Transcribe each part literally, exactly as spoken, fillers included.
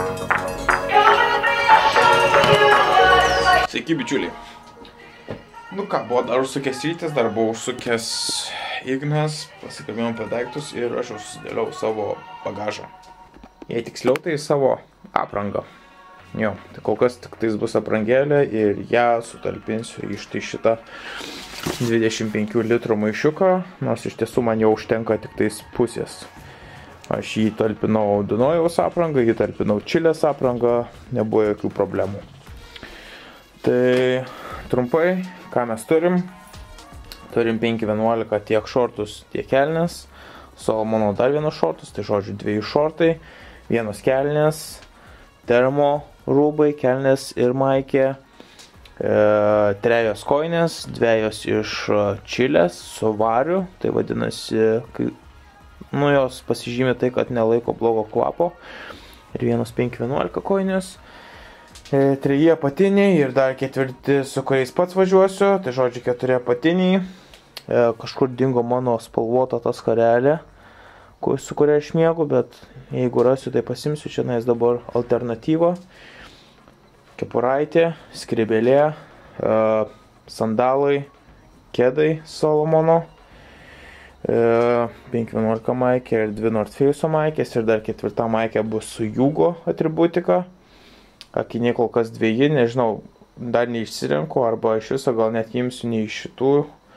Sveiki, bičiuliai. Nu ką, buvo dar užsukęs rytis, dar buvo užsukęs Ignas, pasikalbėjom apie daiktus ir aš jau susidėliau savo bagažą. Jei tiksliau, tai savo aprangą. Jo, tai kol kas tik tais bus aprangėlė ir ją sutalpinsiu iš tai šitą dvidešimt penkių litrų maišiuką, nors iš tiesų man jau užtenka tik tais pusės. Aš jį talpinau Dunojaus aprangą, jį talpinau Čilės aprangą, nebuvo jokių problemų. Tai trumpai, ką mes turim? Turim penki vienuolika tiek šortus, tiek kelnes. Solomono dar vienus šortus, tai žodžiu dviejų šortai, vienos kelnes, termo rūbai, kelnes ir maikė, e, trejos koinės, dviejos iš Čilės su variu, tai vadinasi, kai, nu, jos pasižymė tai, kad nelaiko blogo kvapo, ir vienos penki vienuolika koinės. E, treji apatiniai ir dar ketvirti, su kuriais pats važiuosiu, tai žodžiu keturi apatiniai. E, kažkur dingo mano spalvota ta skarelė, kur, su kuria aš miegu, bet jeigu rasiu, tai pasimsiu. Čia nais dabar alternatyva. Kepuraitė, skrybėlė, e, sandalai, kedai Solomono, e, penki vienuolika maikė ir dvi North Face'o maikės ir dar ketvirta maikė bus su Jugo atributika. Akiniai kol kas dviejį, nežinau, dar neišsirenku, arba iš viso gal net imsiu ne iš šitų.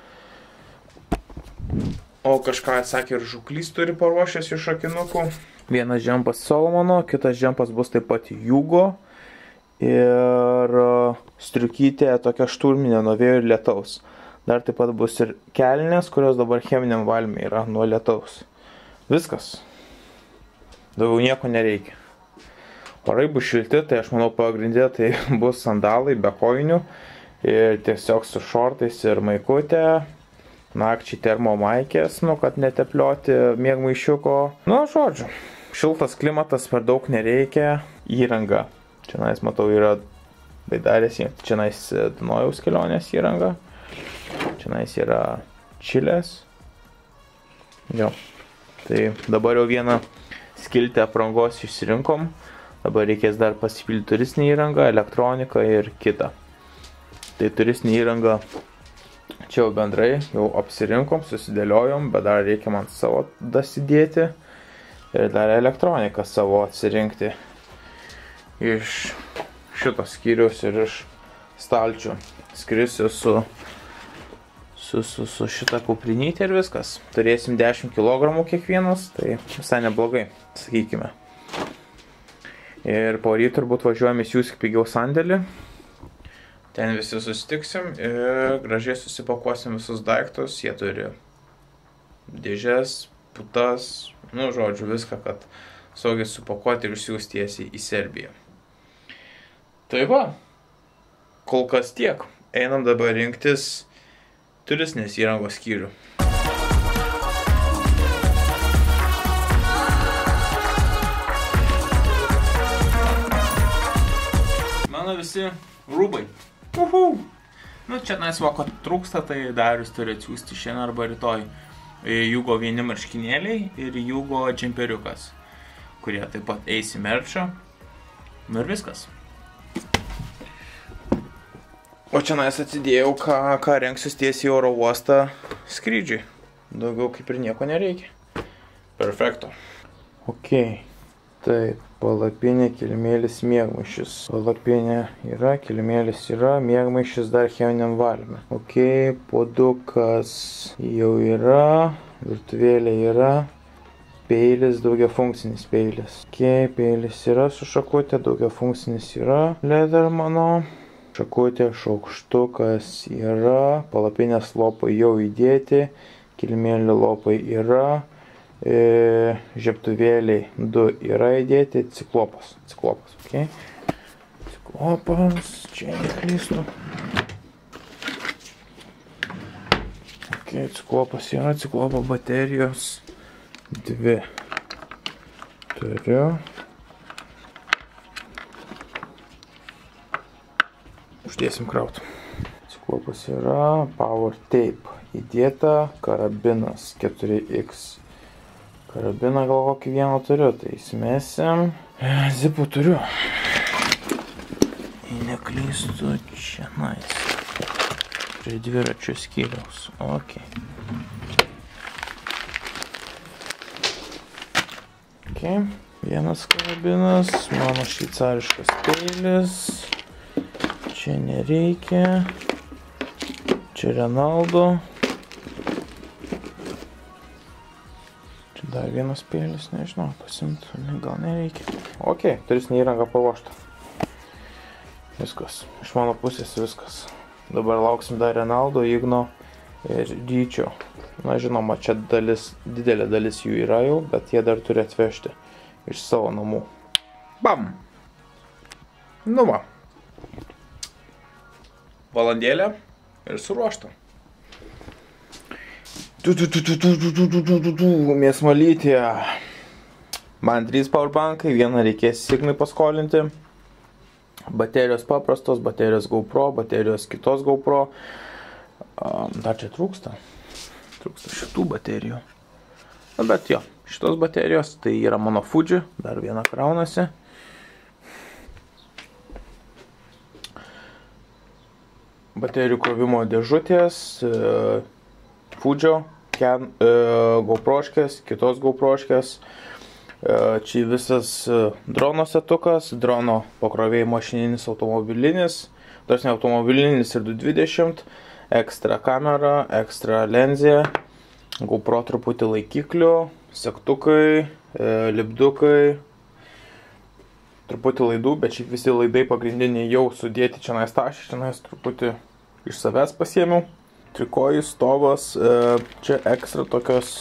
O kažką atsakė ir žuklys turi paruošęs iš akinukų. Vienas džempas Solomono, kitas džempas bus taip pat Jugo. Ir striukytė tokia šturminė nuo vėjo ir lietaus. Dar taip pat bus ir kelnės, kurios dabar cheminiam valyme yra nuo lietaus. Viskas. Daugiau nieko nereikia. Orai bus šilti, tai aš manau pagrindė tai bus sandalai be kojinių ir tiesiog su šortais ir maikutė, nakčiai termo maikės, nu, kad neteplioti miegmaišiuko. Nu, žodžiu, šiltas klimatas, per daug nereikia. Įranga. Čia nais, matau, yra baidarės, čia nais Dunojaus kelionės įranga. Čia nais yra Čilės. Jo. Tai dabar jau vieną skiltį aprangos išsirinkom. Dabar reikės dar pasipildyti turistinį įrangą, elektroniką ir kitą. Tai turistinį įrangą čia jau bendrai jau apsirinkom, susidėliojom, bet dar reikia man savo dasidėti. Ir dar elektroniką savo atsirinkti iš šitos skyrius ir iš stalčių. Skrisiu su, su, su, su šitą kuprinytę ir viskas. Turėsim dešimt kilogramų kiekvienas, tai visai neblogai, sakykime. Ir po ryt turbūt važiuojame Siūsk pigiau sandėlį. Ten visi susitiksim ir gražiai susipakuosim visus daiktus. Jie turi dėžes, putas, nu žodžiu viską, kad saugiai supakuoti ir išsiųsti tiesiai į Serbiją. Tai va, kol kas tiek. Einam dabar rinktis turistinės įrangos skyrių. Visi rūbai. Uhu. Nu, čia nais va, ko trūksta, tai Darius turi atsiųsti šiandien arba rytoj. Jugo vieni marškinėliai ir Jugo džemperiukas, kurie taip pat eis į merčą. Nu ir viskas. O čia nais atsidėjau, ką, ką rengsius tiesiai į oro uostą skrydžiui. Daugiau kaip ir nieko nereikia. Perfekto. Ok. Taip, palapinė, kilimėlis, miegmaišis. Palapinė yra, kilimėlis yra, miegmaišis dar cheminiam valyme. Ok, puodukas jau yra, virtuvėlė yra, peilis, daugiafunkcinis peilis. Ok, peilis yra su šakutė, daugiafunkcinis yra, Ledermano. Šakutė, šaukštukas yra, palapinės lopai jau įdėti, kilimėlio lopai yra. E, žiebtuvėliai du yra įdėti, ciklopas, ciklopas, ok, ciklopas, čia neklystu, ok, ciklopas yra, ciklopo baterijos, dvi turiu, uždėsim kraut, ciklopas yra, power tape įdėta, karabinas keturi iks Karabiną gal kokį vieną turiu, tai įsimesim. Zipų turiu. Jei neklystu, čia nais. Prie dviračių skyriaus. Ok. Ok. Vienas karabinas. Mano šveicariškas peilis. Čia nereikia. Čia Renaldo. Čia dar vienas peilis, nežinau, pasimtų, gal nereikia. Ok, turistinė įranga paruošta. Viskas. Iš mano pusės viskas. Dabar lauksim dar Renaldo, Igno ir Ryčio. Na, žinoma, čia dalis, didelė dalis jų yra jau, bet jie dar turi atvežti iš savo namų. Bam! Nu va. Valandėlė ir suruošta. Tu, tu, tu, tu, tu, tu, tu, tu, tu, tu, tu, mėsmalytė. Man trys powerbankai, vieną reikės Ignui paskolinti. Baterijos paprastos, baterijos GoPro, baterijos kitos GoPro. Dar čia trūksta. Trūksta šitų baterijų. Na, bet jo, šitos baterijos, tai yra mano Fuji, dar viena kraunasi. Baterijų krovimo dėžutės, Fuji, Ken, GoProškės, kitos GoProškės. Čia visas drono setukas, drono pakrovėjai mašininis automobilinis, tarsi ne automobilinis ir du dvidešimt, ekstra kamera, ekstra lenzė, GoPro truputį laikiklių, segtukai, lipdukai, truputį laidų, bet šiaip visi laidai pagrindiniai jau sudėti čia naistašį, čia nais truputį iš savęs pasiėmiau. Trikojus, stovas, čia ekstra tokios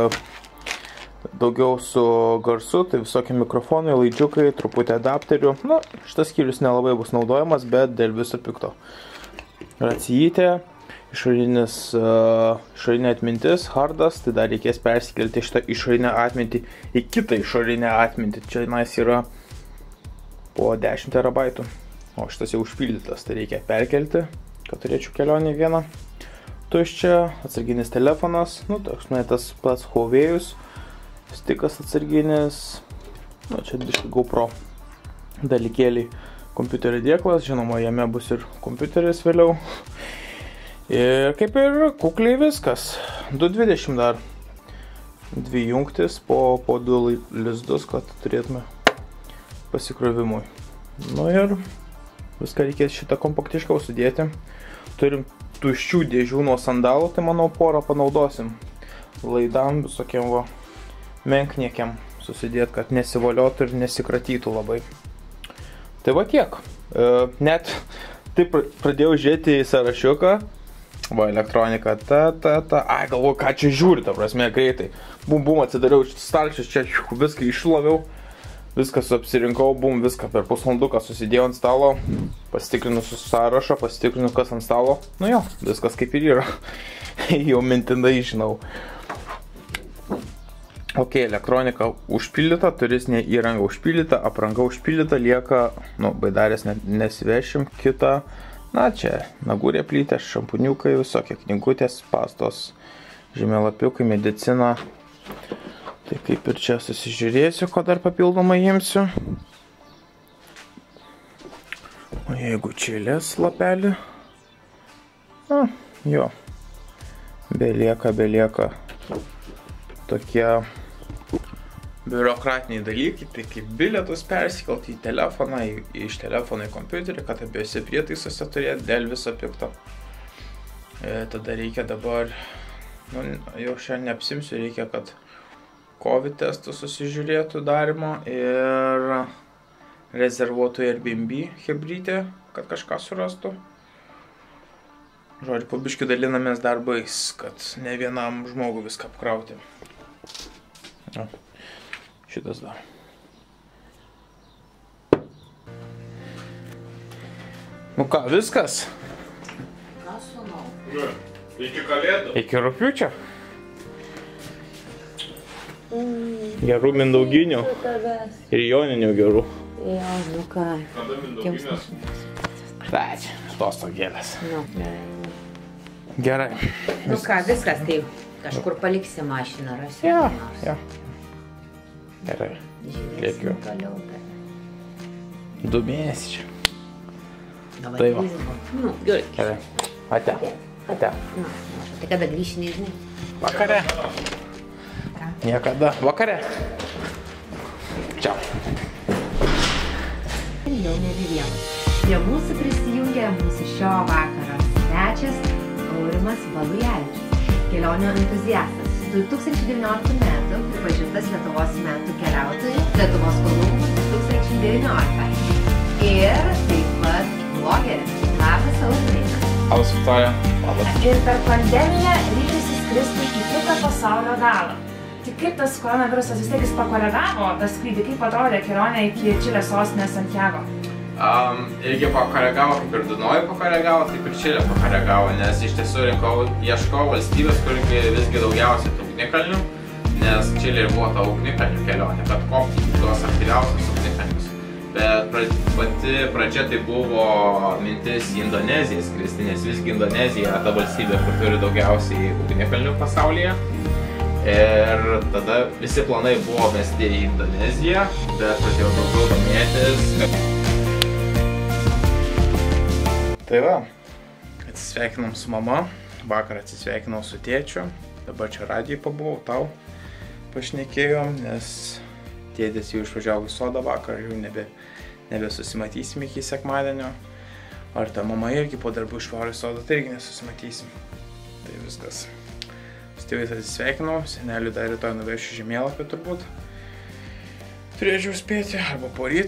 daugiau su garsu, tai visokie mikrofonai, laidžiukai, truputį adapterių. Na, šitas skyrius nelabai bus naudojamas, bet dėl viso pikto. Racijytė, išorinis, išorinė atmintis, hardas, tai dar reikės persikelti šitą išorinę atmintį į kitą išorinę atmintį. Čia nais yra po dešimt terabaitų, o šitas jau užpildytas, tai reikia perkelti, kad turėčiau kelionį vieną. Tuščia, atsarginis telefonas, nu, toks nu, tas pats Huawei'us, stikas atsarginis, nu, čia biškai GoPro dalykėliai, kompiuterio dėklas, žinoma, jame bus ir kompiuteris vėliau. Ir kaip ir kukliai viskas, du dvidešimt dar, dvi jungtis po, po du lizdus, kad turėtume pasikrovimui. Nu ir viską reikės šitą kompaktiškiau sudėti. Turim tuščių dėžių nuo sandalų, tai manau porą panaudosim laidam visokiem va menkniekiam susidėti, kad nesivoliotų ir nesikratytų labai. Tai va tiek. E, net taip pradėjau žiūrėti į sąrašiuką. Va, elektronika, ta, ta, ta. Ai, galvoju, ką čia žiūri, ta prasme, greitai. Bum, bum, atsidariau stalčius, čia viską išloviau. Viską apsirinkau, bum, viską per pusvalanduką susidėjau ant stalo, pasitikrinus su sąrašą, pasitikrinus kas ant stalo. Nu jo, viskas kaip ir yra. Jau mintinai žinau. Ok, elektronika užpildyta, turistinė įranga užpildyta, apranga užpildyta, lieka, nu, baidarės nesivešim, kita, na čia, nagų replytės, šampuniukai, visokie knygutės, pastos, žemėlapiukai, medicina. Tai kaip ir čia susižiūrėsiu, ko dar papildomai imsiu. O jeigu čilės lapelį, na, jo, belieka, belieka tokie biurokratiniai dalykai, tai kaip bilietus persikelti į telefoną, į, iš telefono į kompiuterį, kad abiejose prietaisuose turėti dėl viso pikto. E, tada reikia dabar, nu, jau šiandien neapsimsiu, reikia, kad COVID testų susižiūrėtų darimo ir rezervuotų Airbnb hebrytė, kad kažką surastų. Žodžiu, po biškį dalinamės darbais, kad ne vienam žmogui viską apkrauti. O, šitas dar. Nu ką, viskas? Ką sunau? Ne, iki kalėdų. Iki rugpjūčio. Gerų mindauginių ir joninių gerų. Jo, nu ką. Kada mindauginės? Bet, atostogėlės. Nu. Gerai. Nu ką, viskas, tai kažkur paliksi mašiną, rasi. Jo, jo. Gerai. Žiūrėsim toliau. Du mėnesiai čia. Dabar Tai va. trisdešimt. Nu, gerai. Gerai. Ate. Ate. Nu, tai kada grįši, nežinai. Vakare. Ką? Niekada. Vakare. Čiau. Jau nebe vienas. Prie mūsų prisijungia mūsų šio vakaro svečias Aurimas Valujavičius, kelionių entuziastas. du tūkstančiai devynioliktų metų pripažintas Lietuvos metų keliautojų Lietuvos Kolumbų du tūkstančiai devyniolika. Ir taip pat blogeris. Labas, Aurimai. Labas, Viktorija. Labas. Ir per pandemiją ryžėsi skristi į kitą pasaulio galą. Tai kaip tas koronavirusas vis tiek jis pakoregavo tą skrydį, kaip atrodė kelionė iki Čilės sostinės Santiago? Um, irgi pakoregavo, kaip ir Dunojų pakoregavo, taip ir Čilė pakoregavo, nes iš tiesų rinkau, ieškau valstybės, kur visgi daugiausiai tų ugnikalnių, nes Čilė buvo ta ugnikalnių kelionė, kad kopti tuos aktyviausius ugnikalnius. Bet pati pradžia tai buvo mintis į Indoneziją skristi, nes visgi Indonezija yra ta valstybė, kur turi daugiausiai ugnikalnių pasaulyje. Ir tada visi planai buvo mesti į Indoneziją, bet pradėjau daugiau domėtis. Tai va, atsisveikinom su mama, vakar atsisveikinau su tėčiu, dabar čia radijai pabuvau, tau pašnekėjom, nes tėtis jau išvažiavo į sodą vakar, jau nebe, nebesusimatysim iki sekmadienio. Ar ta mama irgi po darbų išvaro į sodą, tai irgi nesusimatysim. Tai viskas. Su tėvais atsisveikinau, senelių dar rytoj nuvešiu žemėlapį turbūt. Turėčiau spėti, arba poryt.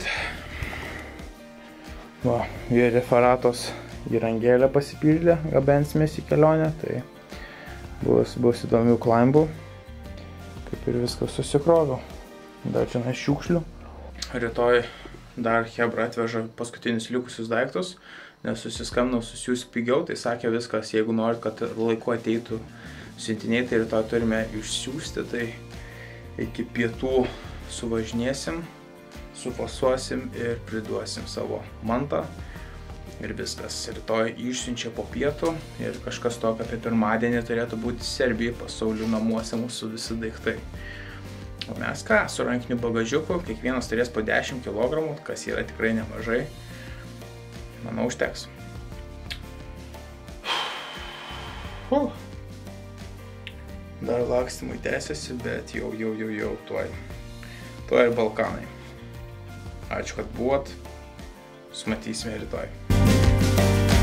Va, jie referatos įrangėlę pasipildė, gabensimės į kelionę, tai bus, bus įdomių klaimbų. Kaip ir viskas susikroviau. Dar čia šiukšlių. Rytoj dar Hebra atveža paskutinius likusius daiktus, nes susiskambinau susiųsk pigiau, tai sakė viskas, jeigu norit, kad laiku ateitų siuntiniai, tai rytoj turime išsiųsti, tai iki pietų suvažinėsim, sufasuosim ir priduosim savo mantą. Ir viskas. Rytoj išsiunčia po pietų ir kažkas tokio apie pirmadienį turėtų būti Serbijai pasaulių namuose mūsų visi daiktai. O mes ką, su rankiniu bagažiuku, kiekvienas turės po dešimt kilogramų, kas yra tikrai nemažai. Manau, užteks. Uh. Dar lakstymai tęsiasi, bet jau, jau, jau, jau, tuoj. Tuoj ir Balkanai. Ačiū, kad buvot. Sumatysime rytoj.